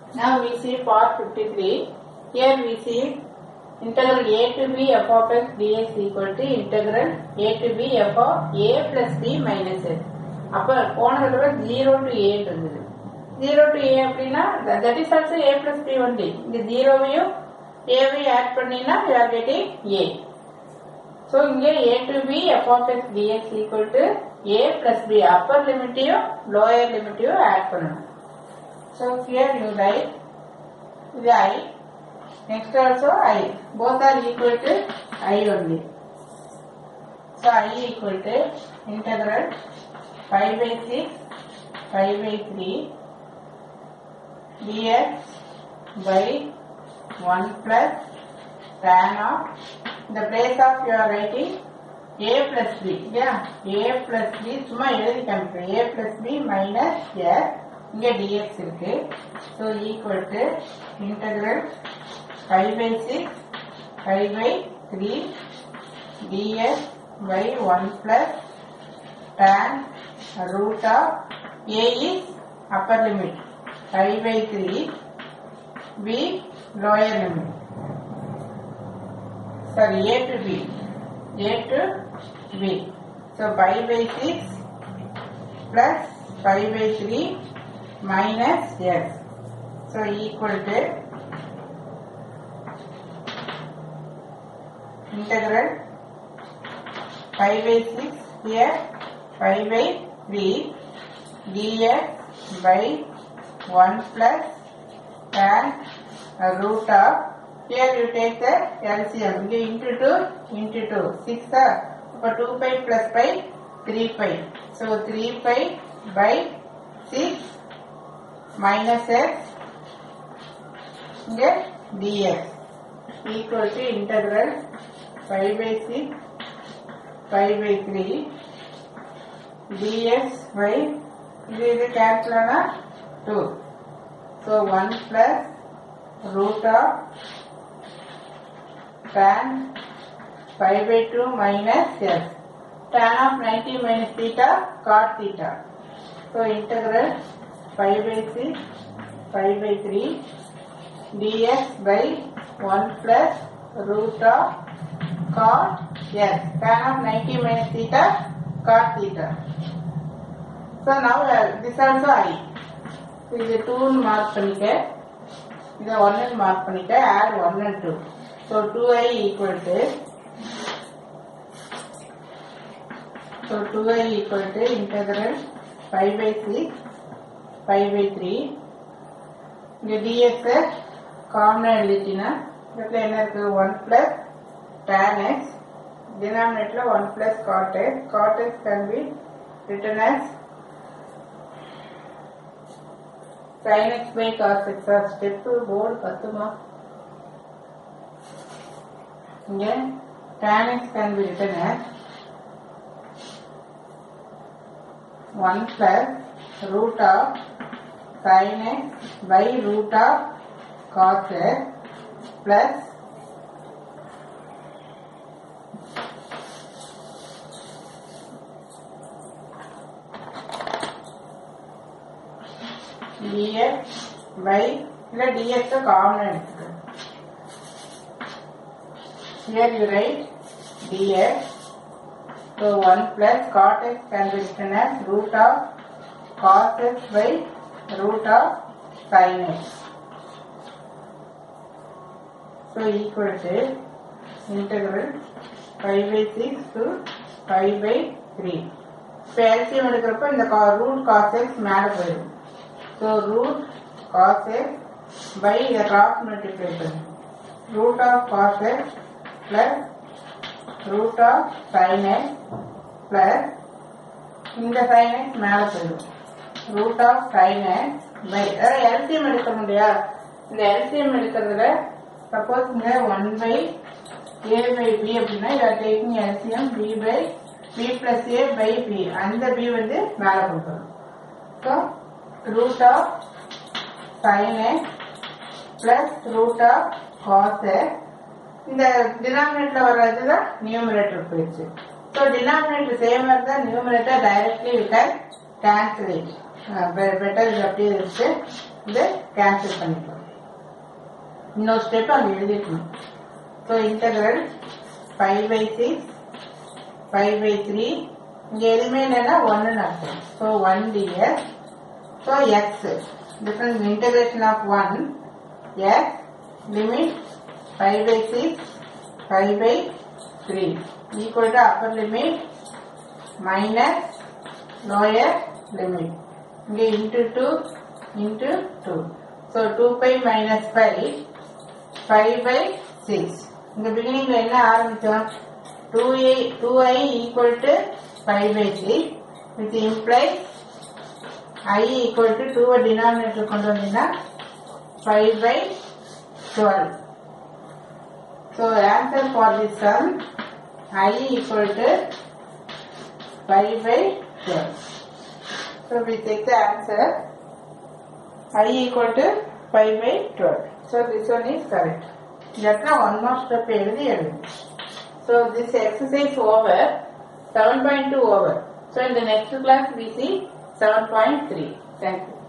Now we see part 53. Here we see integral a to b f of x dx equal to integral a to b f of a plus b minus x. அப்போ போன தடவை 0 to a இருந்தது. 0 to a அப்படின்னா that is also a plus b only. இந்த 0வையும் a-வையும் add பண்ணினா you are getting a. So இங்கே a to b f of x dx equal to a plus b. upper லிமிட்டையும் lower லிமிட்டையும் add பண்ணணும். So here you write the I. Next also I. Both are equal to I only. So I equal to integral 5 by 6, 5 by 3 dx by 1 plus tan of, in the place of you are writing a plus b. Yeah, a plus b. சும்மா எழுதி காமிக்கிறேன். a plus b minus s. இங்க dx இருக்கு. So equal to integral 5 by 6, 5 by 3 dx by 1 plus tan root of a is upper limit 5 by 3, b lower limit. Sorry, a to b. A to b. So 5 by 6 plus 5 by 3 minus s. So equal to integral 5 by 6 here 5 by 3 dx by 1 plus tan root of, here you take the LCM into 2 6 for 2 pi plus pi 3 pi. So 3 pi by 6 minus x dx equal to integral 5 by 6 5 by 3 dx by this cancel 2. So 1 plus root of tan 5 by 2 minus s. Tan of 90 minus theta cot theta. So integral 5 by 6 5 by 3 dx by 1 plus root of cot s. Tan of 90 minus theta cot theta. So now this also I. இது 2 mark பண்ணிக்க, இதை 1 mark பண்ணிக்க, add 1 and 2. So 2i equal to, integral 5 by 6 5 by 3 இந்த dx காமனா எழுதிட்டினா இதுல என்ன இருக்கு 1 plus tan x, denominator 1 plus cot x. Cot x can be written as sin x by cos x. Step 2 board பத்துமா. இங்க tan x can be written as 1 plus root of sin x by root of cos x plus dx by dx common எடுத்துக்க. Here you write dx. So 1 plus cot x can be written as root of cos x by root of sin x. So equal to integral 5 by 6 to 5 by 3. இப்போ LCM எடுக்கிறப்ப இந்த root cos x மேல போயிடும். So root cos x by the cross multiplication. Root of cos x plus root of sin x plus இந்த sin x மேல போயிடும். Root of sin x by LCM எடுக்க முடியா? இந்த LCM எடுக்கிறதுல suppose இங்க 1 by a by b அப்படின்னா you are taking LCM b by b plus a by b. அந்த b வந்து மேல கொடுக்கணும். So root of sin x plus root of cos x. இந்த denominator வர்றதுல numerator போயிடுச்சு. So denominator same as the numerator, directly you can cancel it. Better இது அப்படியே இருக்கு. இதை கேன்சல் பண்ணிக்கலாம். இன்னொரு ஸ்டெப் அங்கே எழுதிக்கணும். ஸோ இன்டகிரல் 5/6 5/3 இங்க எதுவுமே இல்லைன்னா 1 அர்த்தம். So 1 ds. So x different integration of 1 x limit 5/6 5/3 equal to upper limit minus lower limit. இங்கே into 2 into 2. So 2 minus 5/6. இங்க beginningல என்ன ஆரம்பிச்சோம்? 2i equal to 5/6 which implies I equal to 2 denominator கொண்டு வந்தீங்கன்னா 5/12. So answer for this sum I equal to 5/12. So we take the answer I equal to 5/12. So this one is correct. Just now one more step எழுதி. So this exercise over, 7.2 over. So in the next class we see 7.3. Thank you.